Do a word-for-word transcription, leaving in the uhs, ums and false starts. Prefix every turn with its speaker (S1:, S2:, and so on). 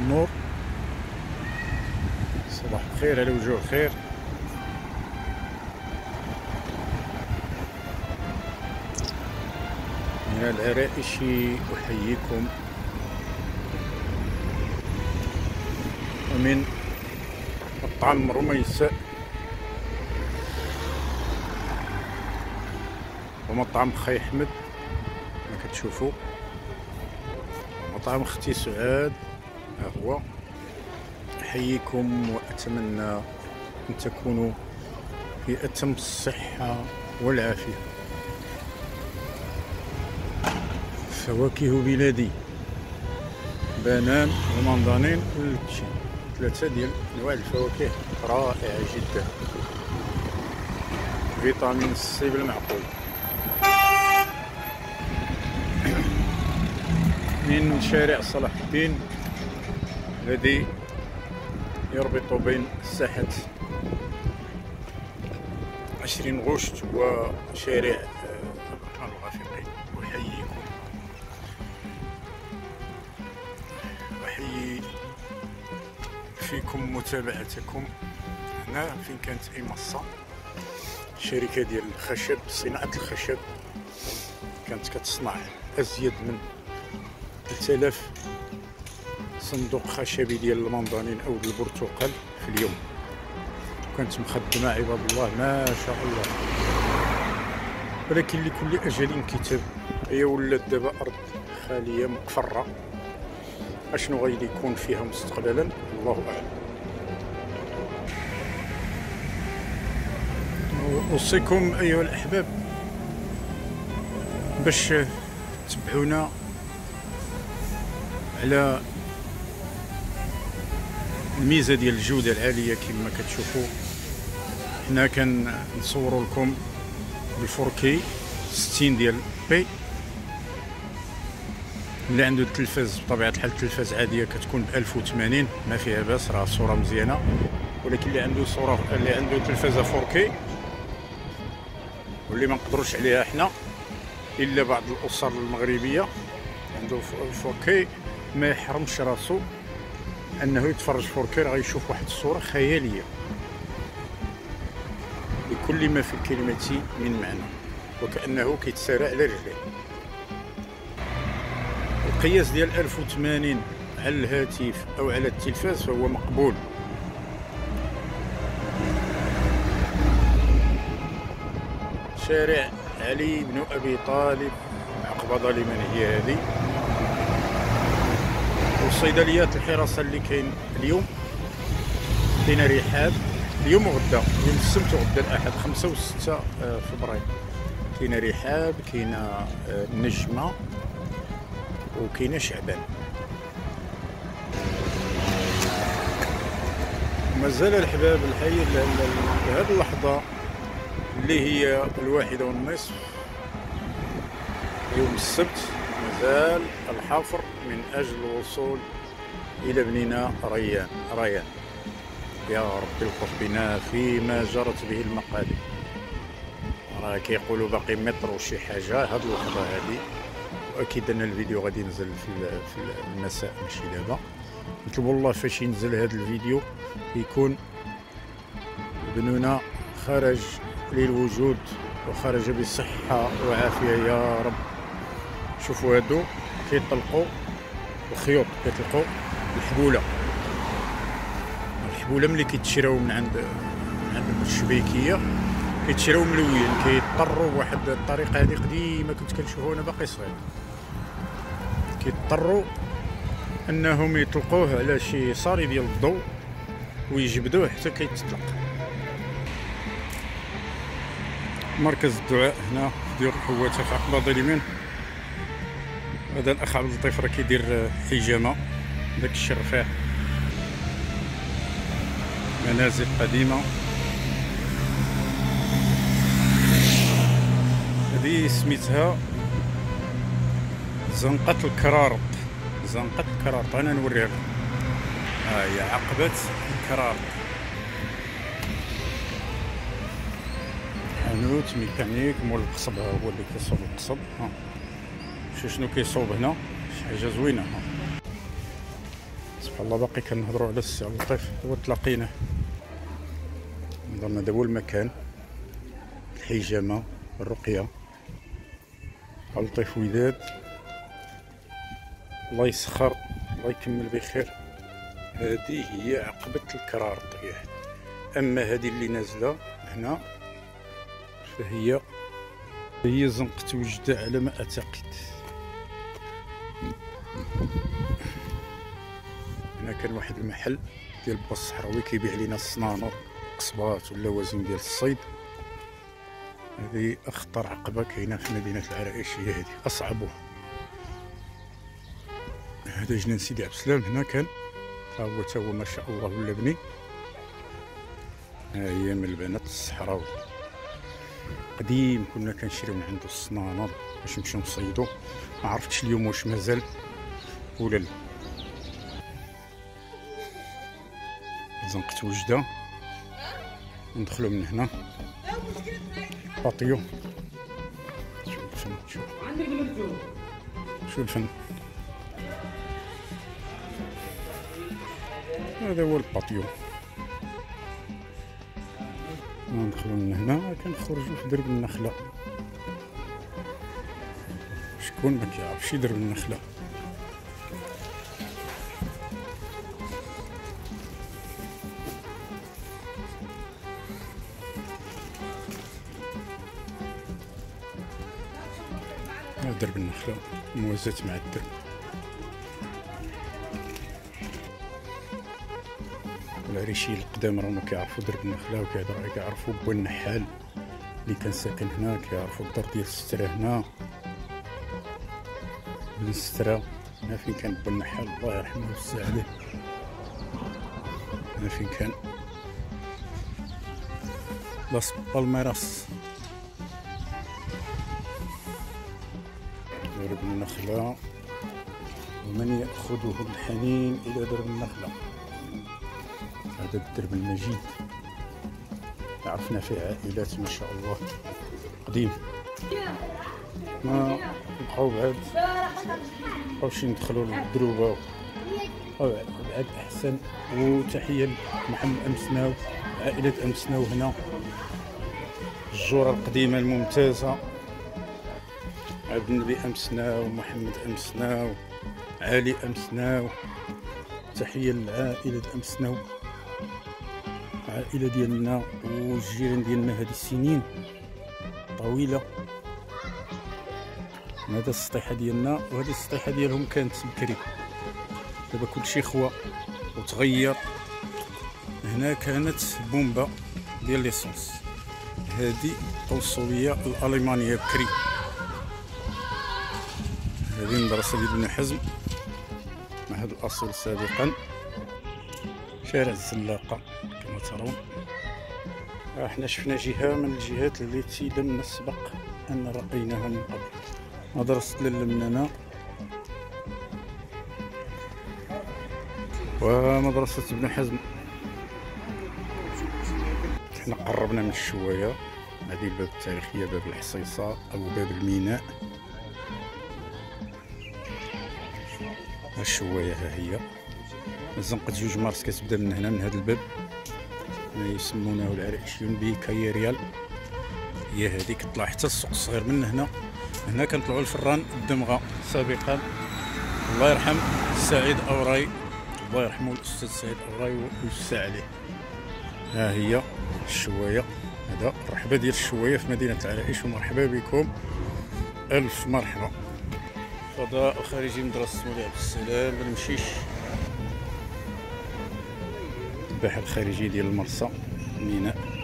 S1: النور. صباح الخير على وجوه الخير. من العرائش أحييكم، ومن مطعم رميساء ومطعم خي أحمد كما كتشوفوا، مطعم اختي سعاد ها هو. أحييكم وأتمنى أن تكونوا في أتم الصحة والعافية. فواكه بلادي، بنان ومنضانين والتشين، ثلاثة ديال أنواع الفواكه رائعة جدا، فيتامين سي بالمعقول. من شارع صلاح الدين الذي يربط بين ساحة عشرين غشت وشارع الغافقين. أحييكم، أحيي فيكم متابعتكم. هنا فين كانت إيمصة، شركة ديال الخشب، صناعة الخشب، كانت كتصنع أزيد من ثلاثة آلاف صندوق خشبي ديال المنضانين أو البرتقال في اليوم. كانت مخدمة عباد الله ما شاء الله، ولكن لكل أجل كتاب. هي ولات دابا أرض خالية مقفرة، أشنو غادي يكون فيها مستقبلا الله أعلم. أوصيكم أيها الأحباب باش تتبعونا على الميزه ديال الجوده العاليه. كما كتشوفوا حنا كنصوروا لكم بالفوركي ستين ديال بي. اللي عنده التلفاز بطبيعه الحال التلفاز عاديه كتكون ب ألف وثمانين ما فيها باس، راه الصوره مزيانه. ولكن اللي عنده صوره اللي عنده تلفازه فوركي واللي ما نقدروش عليها حنا الا بعض الاسر المغربيه عنده فوركي، ما يحرمش راسو انه يتفرج فوركي، راه غيشوف واحد الصوره خياليه بكل ما في الكلمه من معنى، وكانه كيتسارع على رجليه. القياس ديال ألف وثمانين على الهاتف او على التلفاز فهو مقبول. شارع علي بن ابي طالب، عقبه لمن هي هذه. والصيدليات الحراسه اللي كاين اليوم، كاينه رحاب اليوم وغدا، يوم السبت وغدا الاحد، خمسة وستة فبراير. كاينه رحاب، كاينه النجمه، وكاينه شعبان. مازال الحباب الحي لهذه اللحظه اللي هي الواحده والنصف يوم السبت، مازال الحفر من أجل الوصول إلى بنينا ريان. ريان يا ربي الطف بنا فيما جرت به المقادير. راه كيقولوا باقي متر وشي حاجة هاد اللحظة هادي، وأكيد أن الفيديو غادي ينزل في في المساء ماشي دابا. نطلبوا الله فاش ينزل هاد الفيديو يكون بنونا خرج للوجود وخرج بصحة وعافية يا رب. شوفوا هادو كيطلقوا الخيوط، كيطلقوا الحبوله. الحبوله ملي كيتشراو من عند من عند الشبيكيه كيتشراو ملويين، كيضطروا بواحد الطريقه هذه قديمه كنت كنشوفها وانا باقي صغير، كيضطروا انهم يطلقوه على شي صاري ديال الضوء ويجبدوه حتى كيتطلق. مركز الدعاء هنا ديال الحواته في عقبه ظليمين. هذا الاخ عبد اللطيف راه كيدير حجامه، داك الشرفاه، منازل قديمه. هذه سميتها زنقه الكرارط، زنقه الكرارط. انا نوريها لكم، ها هي عقبه الكرارط. حانوت ميكانيك مول القصب، ها هو اللي كيصوب القصب. ها شوف شنو كيصوب هنا، شي حاجه زوينه. ها الله باقي كنهضروا على السي عبد اللطيف هو تلاقيناه. نظن هذا هو المكان، الحجامه، الرقيه. عبد اللطيف وداد الله يسخر، الله يكمل بخير. هذه هي عقبه الكرار الطياح. اما هذه اللي نازله هنا فهي هي زنقة وجدة على ما اعتقد. هنا كان واحد المحل ديال با الصحراوي كيبيع لينا الصنانور، قصبات واللوازم ديال الصيد. هذه اخطر عقبه كاينه في مدينه العرائش هي هذه، اصعبها. هذا جنان سيدي عبد السلام هنا كان، ها هو تا هو ما شاء الله ولا بني. ها هي من البنات الصحراوي قديم، كنا كنشريو من عنده الصنانور باش نمشيو نصيدو. ما عرفتش اليوم واش مازال ولا لا. زنقة وجدة، ندخلو من هنا باتيو. شوف الفن، شوف شوف الفن. هذا هو الباتيو. ندخلو من هنا كنخرجو في درب النخلة. شكون ما كيعرفش درب النخلة؟ درب النخلة موازاة مع الدرب. العريشيين القدام راهم كيعرفوا درب النخلة، وكيهضروا كيعرفوا بو النحال اللي كان ساكن هنا، كيعرفوا الدار ديال السترة هنا، بن السترة. هنا فين كان بو النحال الله يرحمه ويوسع عليه. هنا فين كان لاس بالميراس. درب النخلة، ومن يأخذه الحنين إلى درب النخلة. هذا الدرب المجيد عرفنا فيه عائلات ما شاء الله قديم. ما نبقاو بعاد مبقاوش ندخلو للدروبة بعاد أحسن. وتحية لمحمد أمسناو، عائلة أمسناو هنا، الجورة القديمة الممتازة، عبد النبي أمسناو، محمد أمسناو، علي أمسناو. تحية للعائلة أمسناو، العائلة ديالنا والجيران ديالنا هذه السنين طويلة. هذا السطيحة ديالنا وهذه السطيحة ديالهم كانت بكري، دابا كلشي خوا وتغير. هنا كانت بومبا ديال ليسونس، هذه القنصلية الألمانية بكري. هذه المدرسة ديال ابن حزم، معهد الأصل سابقا، شارع الزلاقة كما ترون. احنا شفنا جهة من الجهات التي لم نسبق أن رأيناها من قبل، مدرسة للمنانة ومدرسة ابن حزم. احنا قربنا من الشواية، هذه الباب التاريخية، باب الحصيصة أو باب الميناء. الشواية ها هي، زنقة جوج مارس كتبدا من هنا من هذا الباب، يسمونه العرائشيون بكايريال. هي هذه كطلع حتى السوق الصغير من هنا. هنا كنطلعوا الفران الدمغه سابقا، الله يرحم سعيد أوراي، الله يرحمه الأستاذ سعيد أوراي ويوسع عليه. ها هي الشواية، هذا الرحبة ديال الشواية في مدينة العرائش، ومرحبا بكم، ألف مرحبا. فضاء خارجي مدرسة مولاي عبد السلام بن مشيش، الباحة الخارجي ديال المرسى، ميناء.